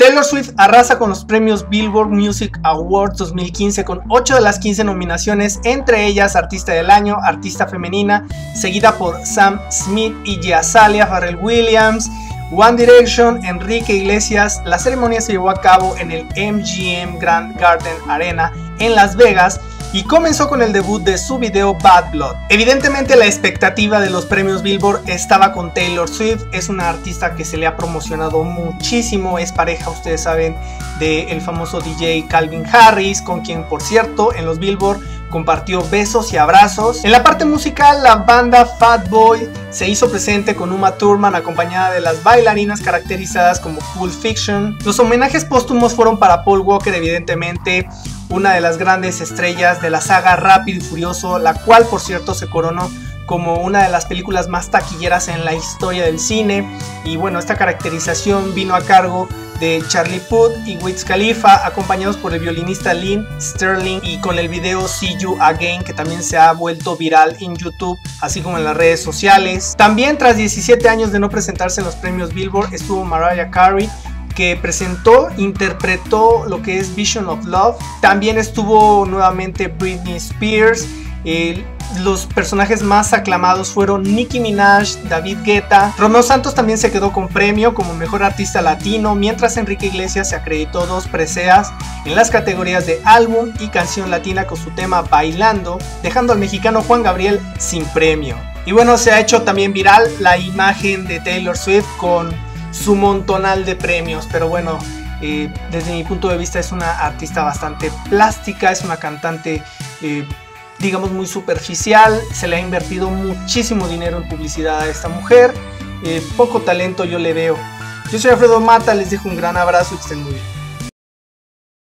Taylor Swift arrasa con los premios Billboard Music Awards 2015 con 8 de las 15 nominaciones, entre ellas Artista del Año, Artista Femenina, seguida por Sam Smith, Iggy Azalea, Pharrell Williams, One Direction, Enrique Iglesias. La ceremonia se llevó a cabo en el MGM Grand Garden Arena en Las Vegas y comenzó con el debut de su video Bad Blood. Evidentemente la expectativa de los premios Billboard estaba con Taylor Swift. Es una artista que se le ha promocionado muchísimo, es pareja, ustedes saben, del famoso DJ Calvin Harris, con quien por cierto en los Billboard compartió besos y abrazos. En la parte musical, la banda Fatboy se hizo presente con Uma Thurman acompañada de las bailarinas caracterizadas como Pulp Fiction. Los homenajes póstumos fueron para Paul Walker, evidentemente una de las grandes estrellas de la saga Rápido y Furioso, la cual por cierto se coronó como una de las películas más taquilleras en la historia del cine. Y bueno, esta caracterización vino a cargo de Charlie Puth y Wiz Khalifa, acompañados por el violinista Lynn Sterling, y con el video See You Again, que también se ha vuelto viral en YouTube, así como en las redes sociales. También, tras 17 años de no presentarse en los premios Billboard, estuvo Mariah Carey, que interpretó lo que es Vision of Love. También estuvo nuevamente Britney Spears. Los personajes más aclamados fueron Nicki Minaj, David Guetta. Romeo Santos también se quedó con premio como mejor artista latino, mientras Enrique Iglesias se acreditó 2 preseas en las categorías de álbum y canción latina con su tema Bailando, dejando al mexicano Juan Gabriel sin premio. Y bueno, se ha hecho también viral la imagen de Taylor Swift con su montonal de premios, pero bueno, desde mi punto de vista es una artista bastante plástica, es una cantante digamos muy superficial. Se le ha invertido muchísimo dinero en publicidad a esta mujer, poco talento yo le veo. Yo soy Alfredo Mata, les dejo un gran abrazo y que estén muy bien.